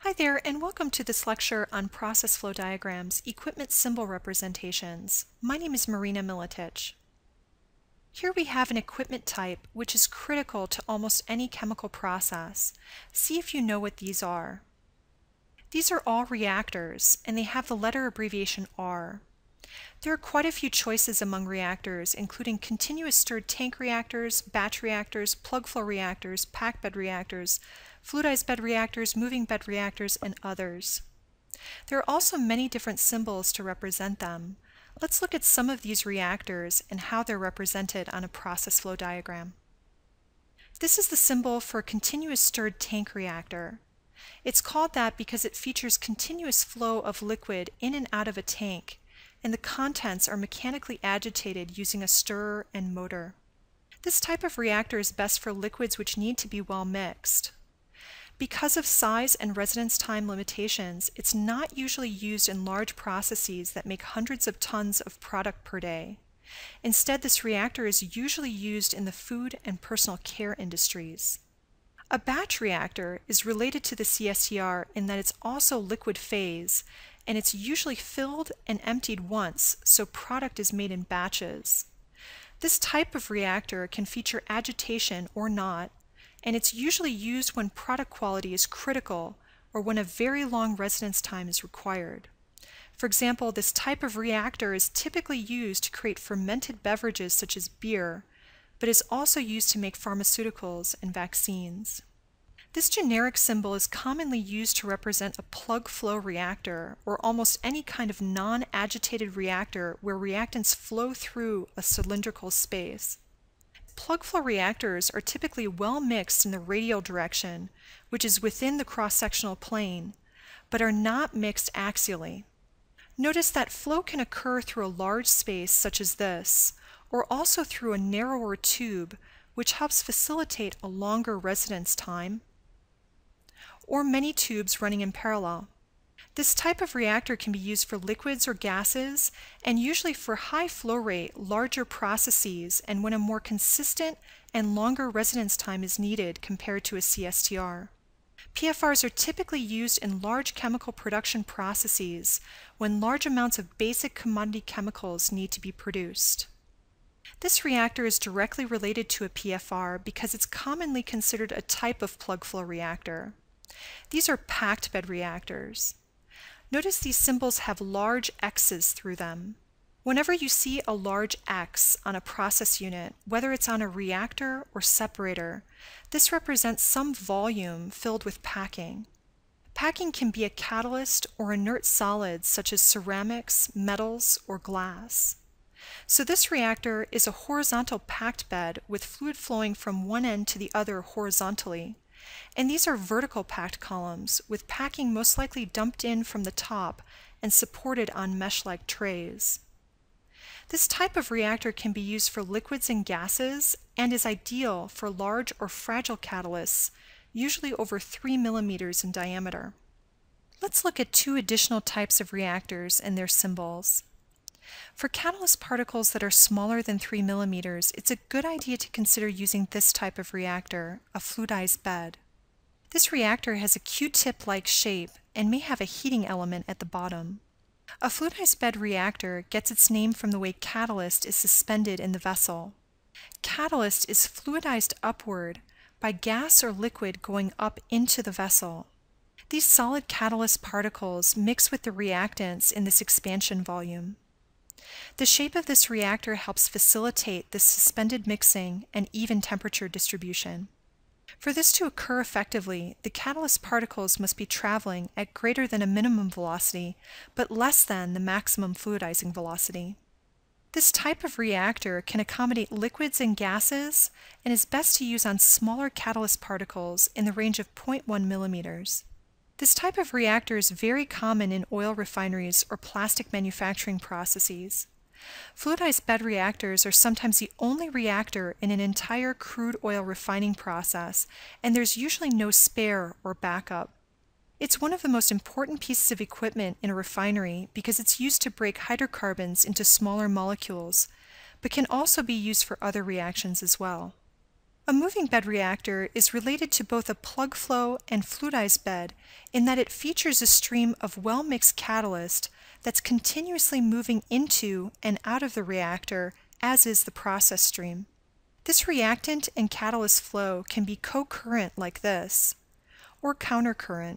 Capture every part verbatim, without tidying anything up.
Hi there, and welcome to this lecture on process flow diagrams, equipment symbol representations. My name is Marina Milicic. Here we have an equipment type which is critical to almost any chemical process. See if you know what these are. These are all reactors, and they have the letter abbreviation R. There are quite a few choices among reactors, including continuous stirred tank reactors, batch reactors, plug flow reactors, packed bed reactors, fluidized bed reactors, moving bed reactors, and others. There are also many different symbols to represent them. Let's look at some of these reactors and how they're represented on a process flow diagram. This is the symbol for a continuous stirred tank reactor. It's called that because it features continuous flow of liquid in and out of a tank, and the contents are mechanically agitated using a stirrer and motor. This type of reactor is best for liquids which need to be well mixed. Because of size and residence time limitations, it's not usually used in large processes that make hundreds of tons of product per day. Instead, this reactor is usually used in the food and personal care industries. A batch reactor is related to the C S T R in that it's also liquid phase, and it's usually filled and emptied once, so product is made in batches. This type of reactor can feature agitation or not, and it's usually used when product quality is critical or when a very long residence time is required. For example, this type of reactor is typically used to create fermented beverages such as beer, but is also used to make pharmaceuticals and vaccines. This generic symbol is commonly used to represent a plug flow reactor, or almost any kind of non-agitated reactor where reactants flow through a cylindrical space. Plug flow reactors are typically well mixed in the radial direction, which is within the cross-sectional plane, but are not mixed axially. Notice that flow can occur through a large space such as this, or also through a narrower tube, which helps facilitate a longer residence time, or many tubes running in parallel. This type of reactor can be used for liquids or gases, and usually for high flow rate, larger processes, and when a more consistent and longer residence time is needed compared to a C S T R. P F Rs are typically used in large chemical production processes when large amounts of basic commodity chemicals need to be produced. This reactor is directly related to a P F R because it's commonly considered a type of plug flow reactor. These are packed bed reactors. Notice these symbols have large X's through them. Whenever you see a large X on a process unit, whether it's on a reactor or separator, this represents some volume filled with packing. Packing can be a catalyst or inert solids such as ceramics, metals, or glass. So this reactor is a horizontal packed bed with fluid flowing from one end to the other horizontally. And these are vertical packed columns, with packing most likely dumped in from the top and supported on mesh-like trays. This type of reactor can be used for liquids and gases and is ideal for large or fragile catalysts, usually over three millimeters in diameter. Let's look at two additional types of reactors and their symbols. For catalyst particles that are smaller than three millimeters, it's a good idea to consider using this type of reactor, a fluidized bed. This reactor has a Q-tip-like shape and may have a heating element at the bottom. A fluidized bed reactor gets its name from the way catalyst is suspended in the vessel. Catalyst is fluidized upward by gas or liquid going up into the vessel. These solid catalyst particles mix with the reactants in this expansion volume. The shape of this reactor helps facilitate this suspended mixing and even temperature distribution. For this to occur effectively, the catalyst particles must be traveling at greater than a minimum velocity, but less than the maximum fluidizing velocity. This type of reactor can accommodate liquids and gases and is best to use on smaller catalyst particles in the range of zero point one millimeters. This type of reactor is very common in oil refineries or plastic manufacturing processes. Fluidized bed reactors are sometimes the only reactor in an entire crude oil refining process, and there's usually no spare or backup. It's one of the most important pieces of equipment in a refinery because it's used to break hydrocarbons into smaller molecules, but can also be used for other reactions as well. A moving bed reactor is related to both a plug flow and fluidized bed in that it features a stream of well-mixed catalyst that's continuously moving into and out of the reactor, as is the process stream. This reactant and catalyst flow can be co-current like this, or countercurrent.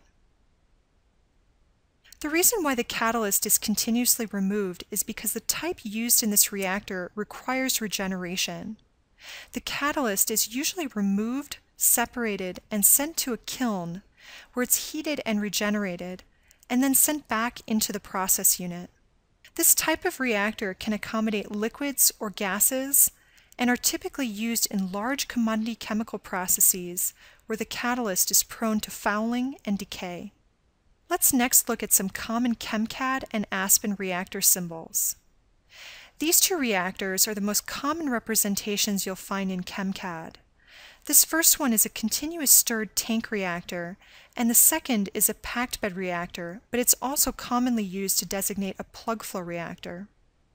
The reason why the catalyst is continuously removed is because the type used in this reactor requires regeneration. The catalyst is usually removed, separated, and sent to a kiln where it's heated and regenerated, and then sent back into the process unit. This type of reactor can accommodate liquids or gases and are typically used in large commodity chemical processes where the catalyst is prone to fouling and decay. Let's next look at some common CHEMCAD and Aspen reactor symbols. These two reactors are the most common representations you'll find in CHEMCAD. This first one is a continuous stirred tank reactor, and the second is a packed bed reactor, but it's also commonly used to designate a plug flow reactor.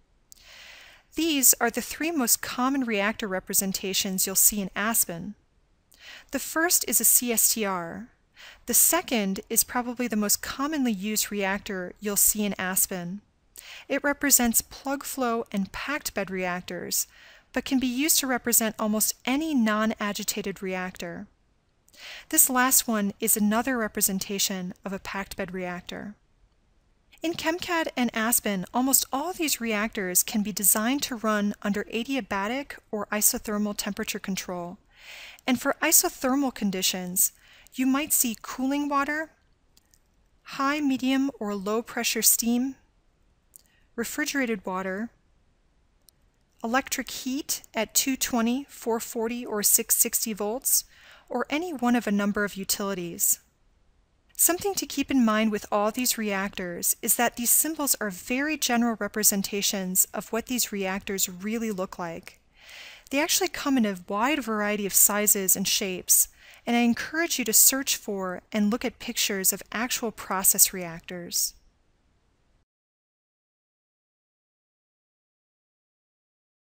These are the three most common reactor representations you'll see in Aspen. The first is a C S T R. The second is probably the most commonly used reactor you'll see in Aspen. It represents plug flow and packed bed reactors, but can be used to represent almost any non-agitated reactor. This last one is another representation of a packed bed reactor. In CHEMCAD and Aspen, almost all these reactors can be designed to run under adiabatic or isothermal temperature control. And for isothermal conditions, you might see cooling water, high, medium, or low pressure steam, refrigerated water, electric heat at two twenty, four forty, or six sixty volts, or any one of a number of utilities. Something to keep in mind with all these reactors is that these symbols are very general representations of what these reactors really look like. They actually come in a wide variety of sizes and shapes, and I encourage you to search for and look at pictures of actual process reactors.